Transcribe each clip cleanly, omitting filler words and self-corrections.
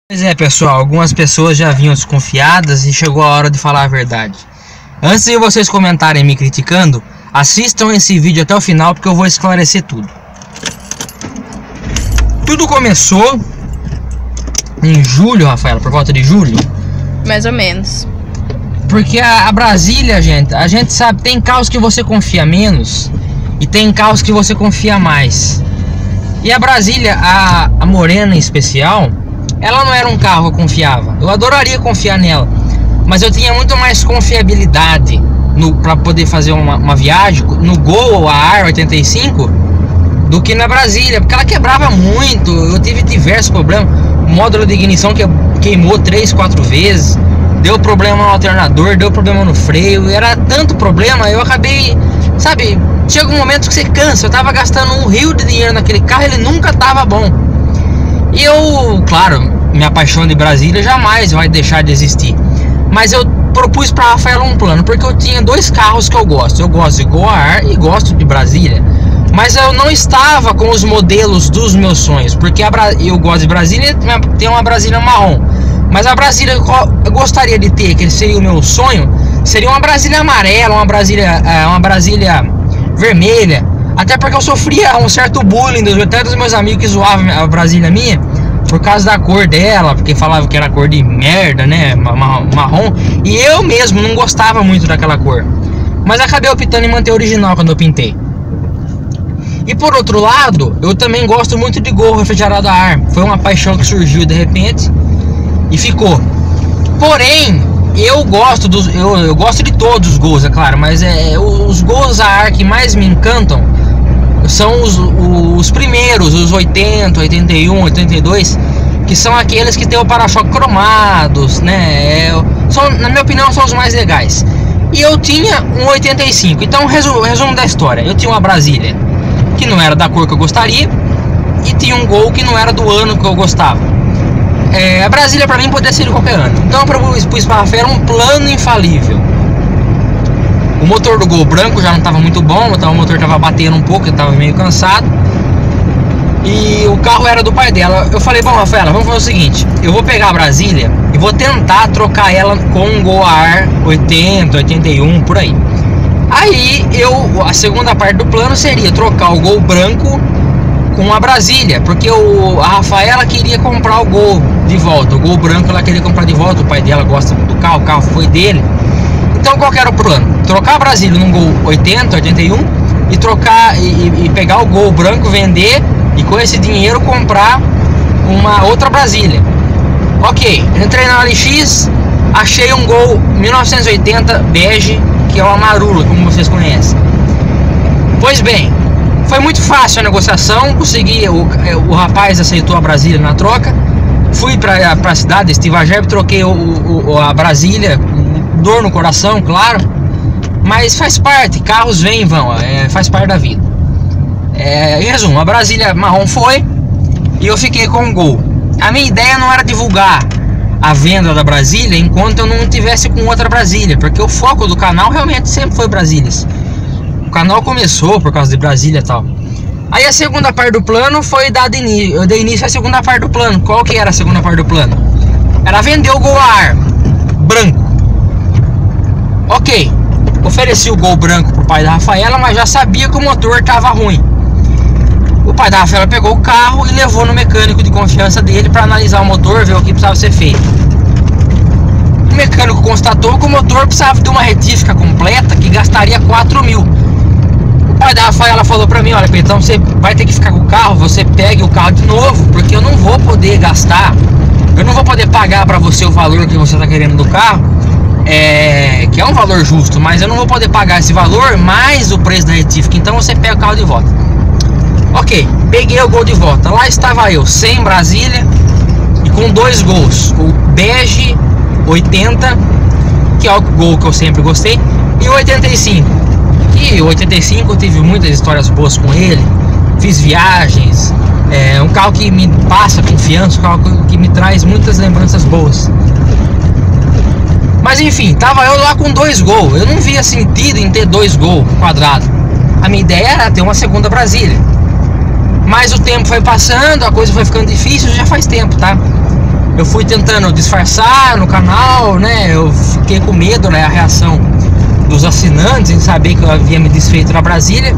Pois é, pessoal, algumas pessoas já vinham desconfiadas e chegou a hora de falar a verdade. Antes de vocês comentarem me criticando, assistam esse vídeo até o final porque eu vou esclarecer tudo. Tudo começou em julho, Rafaela, por volta de julho. Mais ou menos. Porque a Brasília, a gente sabe, tem carros que você confia menos e tem carros que você confia mais. E a Brasília, a Morena em especial, ela não era um carro que eu confiava. Eu adoraria confiar nela, mas eu tinha muito mais confiabilidade para poder fazer uma viagem no Gol ou a AR 85 do que na Brasília, porque ela quebrava muito. Eu tive diversos problemas. O módulo de ignição que queimou 3, 4 vezes, deu problema no alternador, deu problema no freio. Era tanto problema, eu acabei, sabe, chega um momento que você cansa. Eu tava gastando um rio de dinheiro naquele carro, ele nunca tava bom. E eu, claro, minha paixão de Brasília jamais vai deixar de existir. Mas eu propus para Rafaela um plano, porque eu tinha dois carros que eu gosto. Eu gosto de Gol AR e gosto de Brasília. Mas eu não estava com os modelos dos meus sonhos, porque eu gosto de Brasília, tem uma Brasília marrom. Mas a Brasília eu gostaria de ter, que seria o meu sonho, seria uma Brasília amarela, uma Brasília vermelha. Até porque eu sofria um certo bullying até dos meus amigos que zoavam a Brasília minha por causa da cor dela, porque falavam que era cor de merda, né, marrom. E eu mesmo não gostava muito daquela cor, mas acabei optando em manter a original quando eu pintei. E por outro lado, eu também gosto muito de Gol refrigerado a ar. Foi uma paixão que surgiu de repente e ficou. Porém, eu gosto de todos os Gols, é claro, mas os Gols a ar que mais me encantam são os primeiros, os 80, 81, 82, que são aqueles que tem o para-choque cromados, né? Na minha opinião, são os mais legais. E eu tinha um 85. Então, resumo da história: eu tinha uma Brasília que não era da cor que eu gostaria e tinha um Gol que não era do ano que eu gostava. A Brasília para mim poderia ser de qualquer ano. Então eu propus para a Rafaela um plano infalível. O motor do Gol branco já não estava muito bom, então o motor estava batendo um pouco, eu estava meio cansado. E o carro era do pai dela. Eu falei: bom, Rafaela, vamos fazer o seguinte: eu vou pegar a Brasília e vou tentar trocar ela com um Gol AR 80, 81, por aí. Aí a segunda parte do plano seria trocar o Gol branco com a Brasília, porque a Rafaela queria comprar o Gol de volta. O Gol branco ela queria comprar de volta, o pai dela gosta do carro, o carro foi dele. Então qual que era o plano? Trocar a Brasília num Gol 80, 81 e trocar e pegar o Gol branco, vender e com esse dinheiro comprar uma outra Brasília. Ok, entrei na OLX, achei um Gol 1980 bege, que é uma marula, como vocês conhecem. Pois bem, foi muito fácil a negociação, consegui, o rapaz aceitou a Brasília na troca. Fui para a cidade, Estivajeb, troquei a Brasília, dor no coração, claro, mas faz parte, carros vêm e vão, faz parte da vida. Em resumo, a Brasília marrom foi e eu fiquei com o Gol. A minha ideia não era divulgar a venda da Brasília enquanto eu não tivesse com outra Brasília, porque o foco do canal realmente sempre foi Brasílias. O canal começou por causa de Brasília e tal. Aí a segunda parte do plano foi eu dei início à segunda parte do plano. Qual que era a segunda parte do plano? Era vender o Gol AR branco. Ok, ofereci o Gol branco pro pai da Rafaela, mas já sabia que o motor estava ruim. O pai da Rafaela pegou o carro e levou no mecânico de confiança dele para analisar o motor, ver o que precisava ser feito. O mecânico constatou que o motor precisava de uma retífica completa que gastaria 4 mil. O pai da Rafaela falou para mim: olha, então você vai ter que ficar com o carro, você pegue o carro de novo, porque eu não vou poder gastar, eu não vou poder pagar para você o valor que você está querendo do carro, que é um valor justo, mas eu não vou poder pagar esse valor mais o preço da retífica, então você pega o carro de volta. Ok, peguei o Gol de volta. Lá estava eu, sem Brasília e com dois Gols, o bege 80, que é o Gol que eu sempre gostei, e o 85. E o 85 eu tive muitas histórias boas com ele, fiz viagens, um carro que me passa confiança, um carro que me traz muitas lembranças boas. Mas enfim, tava eu lá com dois Gol, eu não via sentido em ter dois Gol quadrado. A minha ideia era ter uma segunda Brasília. Mas o tempo foi passando, a coisa foi ficando difícil, já faz tempo, tá? eu fui tentando disfarçar no canal, né? Eu fiquei com medo, né? A reação dos assinantes em saber que eu havia me desfeito da Brasília.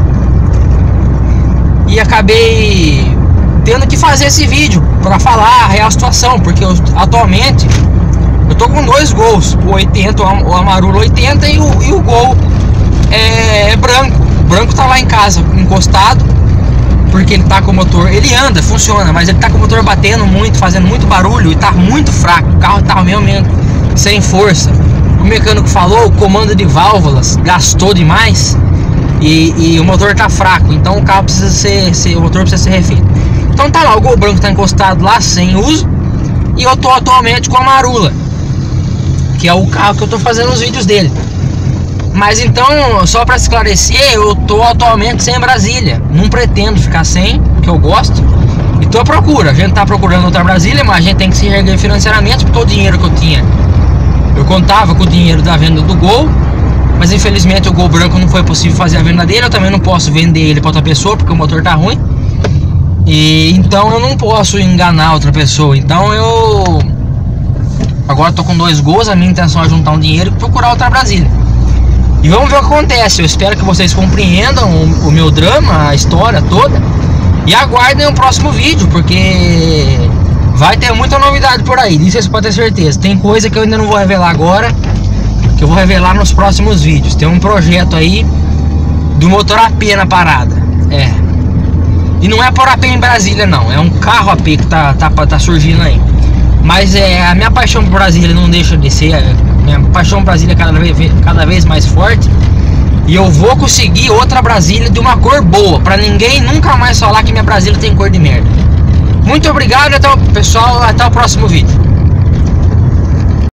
E acabei tendo que fazer esse vídeo para falar a real situação, porque atualmente eu tô com 2 Gols, o 80, o Amarula 80 e o Gol é branco. O branco tá lá em casa encostado, porque ele tá com o motor, ele anda, funciona, mas ele tá com o motor batendo muito, fazendo muito barulho e tá muito fraco. O carro tá realmente sem força. O mecânico falou, o comando de válvulas gastou demais e o motor tá fraco, então o carro precisa o motor precisa ser refeito. Então tá lá, o Gol branco tá encostado lá sem uso e eu tô atualmente com a Amarula, que é o carro que eu tô fazendo os vídeos dele. Mas então, só para esclarecer, eu tô atualmente sem Brasília. Não pretendo ficar sem, porque eu gosto. E tô à procura. A gente tá procurando outra Brasília, mas a gente tem que se reerguer financeiramente, porque o dinheiro que eu tinha, eu contava com o dinheiro da venda do Gol, mas infelizmente o Gol branco não foi possível fazer a venda dele. Eu também não posso vender ele para outra pessoa, porque o motor tá ruim. E então eu não posso enganar outra pessoa. Então eu agora tô com 2 Gols. A minha intenção é juntar um dinheiro e procurar outra Brasília. E vamos ver o que acontece. Eu espero que vocês compreendam o meu drama, a história toda, e aguardem o próximo vídeo, porque vai ter muita novidade por aí, disso vocês podem ter certeza. Tem coisa que eu ainda não vou revelar agora, que eu vou revelar nos próximos vídeos. Tem um projeto aí do motor AP na parada. E não é por AP em Brasília não, é um carro AP que tá surgindo aí. Mas a minha paixão por Brasília não deixa de ser. Minha paixão por Brasília é cada vez mais forte. E eu vou conseguir outra Brasília de uma cor boa, pra ninguém nunca mais falar que minha Brasília tem cor de merda. Muito obrigado, pessoal, até o próximo vídeo.